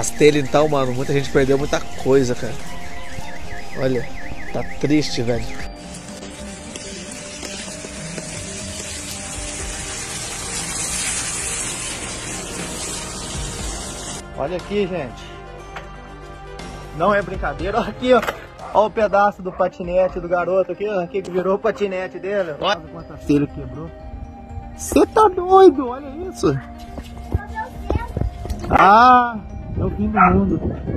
As telhas então, mano, muita gente perdeu muita coisa, cara. Olha, tá triste, velho. Olha aqui, gente. Não é brincadeira. Olha aqui, ó. Olha o pedaço do patinete do garoto aqui, ó. Aqui que virou o patinete dele. Olha quantas telhas quebrou. Você tá doido? Olha isso. Ah, é o fim do mundo.